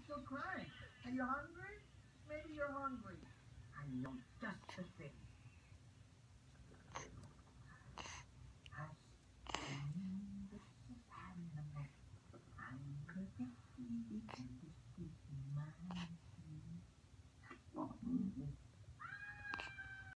still crying. Are you hungry? Maybe you're hungry. I know just the thing.